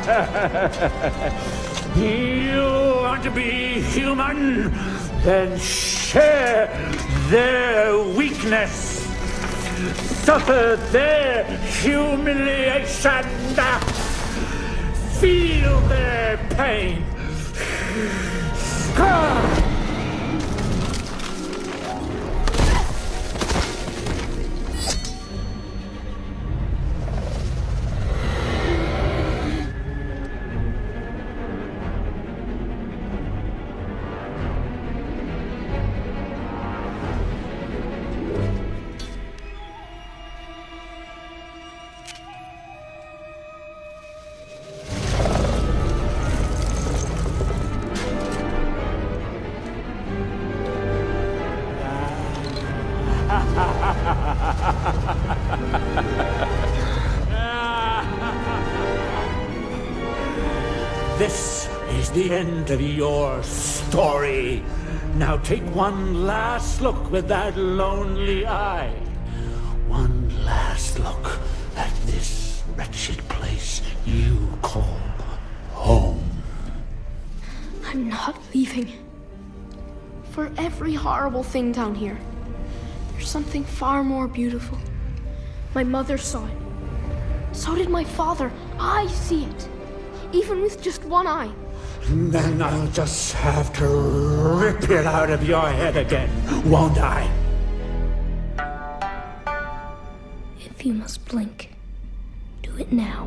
You want to be human? Then share their weakness. Suffer their humiliation. Feel their pain. This is the end of your story. Now take one last look with that lonely eye. One last look at this wretched place you call home. I'm not leaving. For every horrible thing down here, there's something far more beautiful. My mother saw it. So did my father. I see it. Even with just one eye. Then I'll just have to rip it out of your head again, won't I? If you must blink, do it now.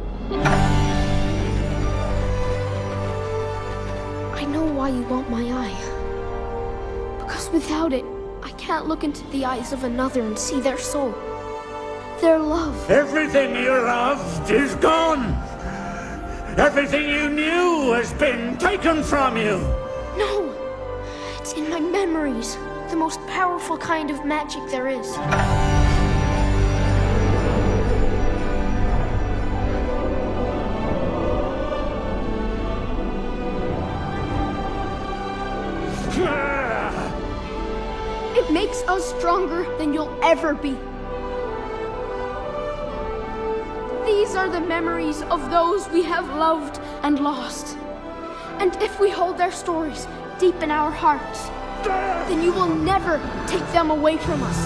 I know why you want my eye. Because without it, I can't look into the eyes of another and see their soul. Their love. Everything you loved is gone. Everything you knew has been taken from you. No, it's in my memories. The most powerful kind of magic there is. It makes us stronger than you'll ever be. These are the memories of those we have loved and lost. And if we hold their stories deep in our hearts, then you will never take them away from us.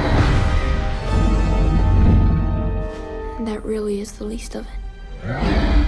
And that really is the least of it.